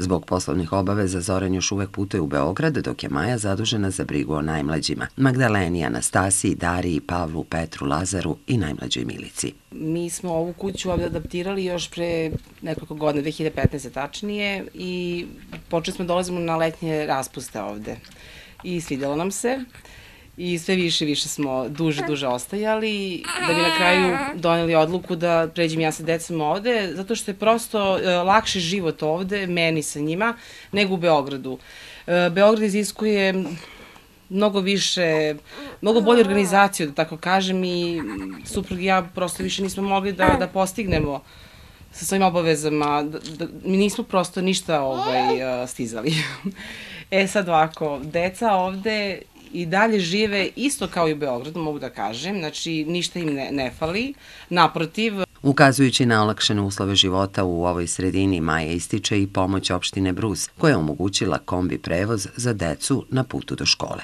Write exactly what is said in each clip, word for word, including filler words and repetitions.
Zbog poslovnih obaveza Zoran još uvek putuje u Beograd, dok je Maja zadužena za brigu o najmlađima. Magdaleni, Anastasiji, Dariji, Pavlu, Petru, Lazaru i najmlađoj Milici. Mi smo ovu kuću ovde adaptirali još pre nekoliko godina, dve hiljade petnaeste. tačnije, i počeli smo dolazimo na letnje raspuste ovde. I svidjelo nam se. I sve više i više smo duže, duže ostajali, da bi na kraju doneli odluku da pređem ja sa decom ovde, zato što je prosto lakši život ovde, meni sa njima, nego u Beogradu. Beograd iziskuje mnogo više, mnogo bolju organizaciju, da tako kažem, i suprug i ja prosto više nismo mogli da, da postignemo sa svojim obavezama, da, da, mi nismo prosto ništa ovaj, stizali. E sad ovako, deca ovde i dalje žive isto kao i u Beogradu, mogu da kažem, znači ništa im ne, ne fali, naprotiv. Ukazujući na olakšane uslove života u ovoj sredini, Maja ističe i pomoć opštine Brus, koja je omogućila kombi prevoz za decu na putu do škole.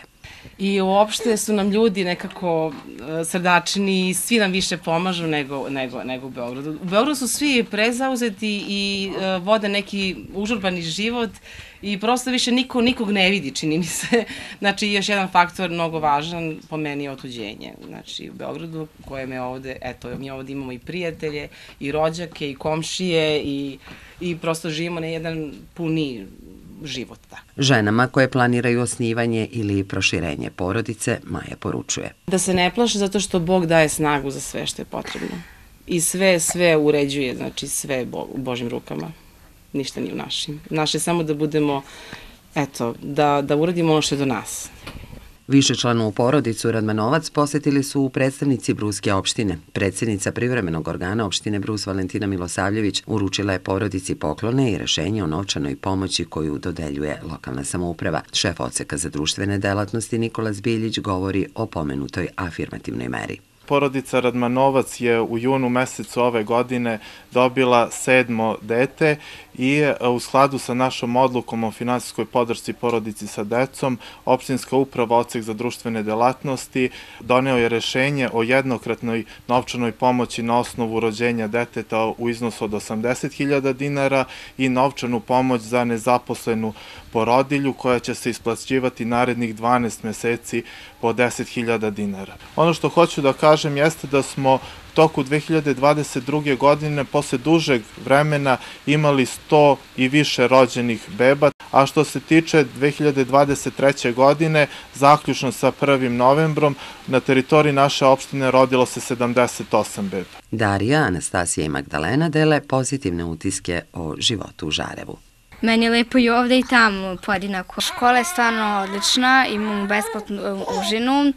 I uopšte su nam ljudi nekako srdačni i svi nam više pomažu nego, nego, nego u Beogradu. U Beogradu su svi prezauzeti i uh, vode neki užurbani život i prosto više niko nikog ne vidi, čini mi se. Znači, još jedan faktor mnogo važan po meni je otuđenje. Znači, u Beogradu, koje me ovde, eto, mi ovde imamo i prijatelje, i rođake, i komšije, i, i prosto živimo na jedan puniji život. Da. Ženama koje planiraju osnivanje ili proširenje porodice, Maja poručuje. Da se ne plaše zato što Bog daje snagu za sve što je potrebno. I sve, sve uređuje, znači sve u Božim rukama. Ništa nije u našim. Naše je samo da budemo, eto, da, da uradimo ono što je do nas. Višečlanu porodicu Radmanovac posetili su predstavnici Bruske opštine. Predsjednica privremenog organa opštine Brus Valentina Milosavljević uručila je porodici poklone i rešenje o novčanoj pomoći koju dodeljuje lokalna samouprava. Šef odseka za društvene delatnosti Nikola Zbiljić govori o pomenutoj afirmativnoj meri. Porodica Radmanovac je u junu mesecu ove godine dobila sedmo dete i u skladu sa našom odlukom o finansijskoj podršci porodici sa decom, opštinska uprava odsek za društvene delatnosti doneo je rešenje o jednokratnoj novčanoj pomoći na osnovu rođenja deteta u iznosu od osamdeset hiljada dinara i novčanu pomoć za nezaposlenu porodilju koja će se isplaćivati narednih dvanaest meseci po deset hiljada dinara. Ono što hoću da kažem jeste da smo u toku dve hiljade dvadeset druge. godine posle dužeg vremena imali sto i više rođenih beba, a što se tiče dve hiljade dvadeset treće. godine, zaključno sa prvim novembrom, na teritoriji naše opštine rodilo se sedamdeset osam beba. Darija, Anastasija i Magdalena dele pozitivne utiske o životu u Žarevu. Meni je lepo i ovde i tamo podjednako. Škola je stvarno odlična, imamo besplatnu užinu,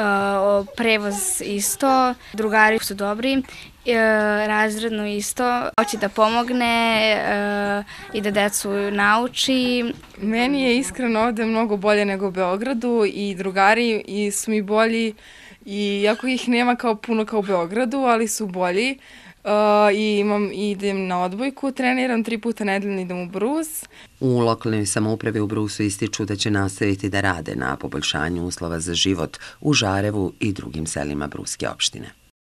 prevoz isto, drugari su dobri, razredno isto. Hoće da pomogne i da decu nauči. Meni je iskreno ovde mnogo bolje nego u Beogradu i drugari su mi bolji, iako ih nema kao puno kao u Beogradu, ali su bolji. Uh, i imam, idem na odbojku, treniram tri puta nedeljno, idem u Brus. U lokalnoj samoupravi u Brusu ističu da će nastaviti da rade na poboljšanju uslova za život u Žarevu i drugim selima Bruske opštine.